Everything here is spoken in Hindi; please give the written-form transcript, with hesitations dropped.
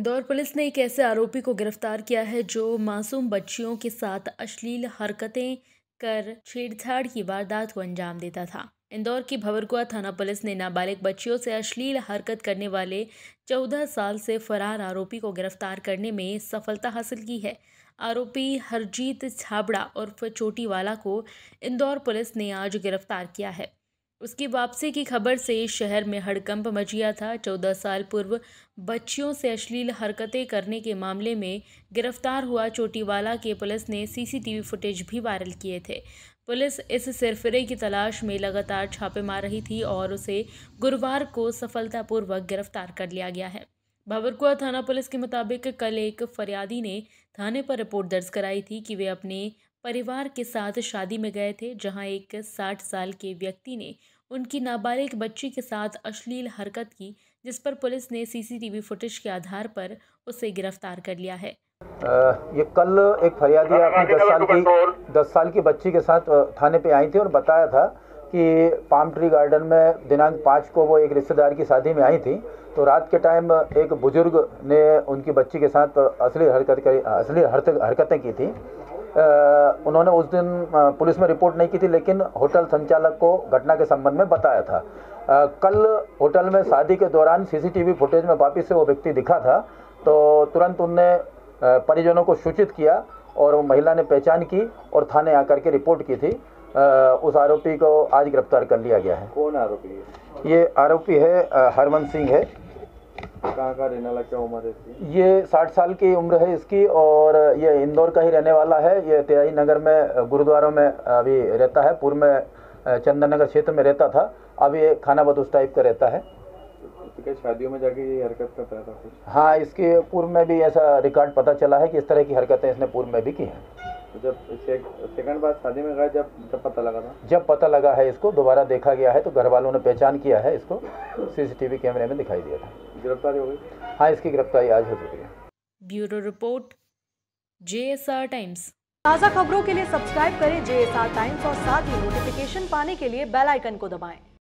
इंदौर पुलिस ने एक ऐसे आरोपी को गिरफ्तार किया है जो मासूम बच्चियों के साथ अश्लील हरकतें कर छेड़छाड़ की वारदात को अंजाम देता था। इंदौर की भंवरकुआ थाना पुलिस ने नाबालिग बच्चियों से अश्लील हरकत करने वाले 14 साल से फरार आरोपी को गिरफ्तार करने में सफलता हासिल की है। आरोपी हरजीत छाबड़ा उर्फ चोटीवाला को इंदौर पुलिस ने आज गिरफ्तार किया है। उसकी वापसी की खबर से शहर में हड़कंप मच गया था। 14 साल पूर्व बच्चियों से अश्लील हरकतें करने के मामले में गिरफ्तार हुआ चोटीवाला के पुलिस ने सीसीटीवी फुटेज भी वायरल किए थे। पुलिस इस सिरफिरे की तलाश में लगातार छापे मार रही थी और उसे गुरुवार को सफलतापूर्वक गिरफ्तार कर लिया गया है। भंवरकुआ थाना पुलिस के मुताबिक कल एक फरियादी ने थाने पर रिपोर्ट दर्ज कराई थी कि वे अपने परिवार के साथ शादी में गए थे, जहां एक 60 साल के व्यक्ति ने उनकी नाबालिग बच्ची के साथ अश्लील हरकत की, जिस पर पुलिस ने सीसीटीवी फुटेज के आधार पर उसे गिरफ्तार कर लिया है। ये कल एक फरियादी अपनी 10 साल की बच्ची के साथ थाने पे आई थी और बताया था कि पाम ट्री गार्डन में दिनांक 5 को वो एक रिश्तेदार की शादी में आई थी। तो रात के टाइम एक बुजुर्ग ने उनकी बच्ची के साथ अश्लील हरकतें की थी। उन्होंने उस दिन पुलिस में रिपोर्ट नहीं की थी, लेकिन होटल संचालक को घटना के संबंध में बताया था। कल होटल में शादी के दौरान सीसीटीवी फुटेज में वापस से वो व्यक्ति दिखा था, तो तुरंत उनने परिजनों को सूचित किया और वो महिला ने पहचान की और थाने आकर के रिपोर्ट की थी। उस आरोपी को आज गिरफ्तार कर लिया गया है। कौन आरोपी है? ये आरोपी है हरवंश सिंह है। कहाँ का रहने वाला, क्या उम्र है इसकी? ये 60 साल की उम्र है इसकी और ये इंदौर का ही रहने वाला है। ये तेयाई नगर में गुरुद्वारों में अभी रहता है। पूर्व में चंदन नगर क्षेत्र में रहता था, अब ये खानाबद उस टाइप का रहता है। तो क्या शादियों में जाके ये हरकत करता था कुछ? हाँ, इसके पूर्व में भी ऐसा रिकॉर्ड पता चला है कि इस तरह की हरकतें इसने पूर्व में भी की हैं। तो जब सेकंड बार शादी में गया, जब पता लगा था? जब पता लगा है इसको, दोबारा देखा गया है तो घर वालों ने पहचान किया है, इसको सीसीटीवी कैमरे में दिखाई दिया था। गिरफ्तारी हो गई? हाँ, इसकी गिरफ्तारी आज हो चुकी है। Bureau report, JSR Times. ताज़ा खबरों के लिए सब्सक्राइब करें JSR टाइम्स और साथ ही नोटिफिकेशन पाने के लिए बेल आइकन को दबाएं।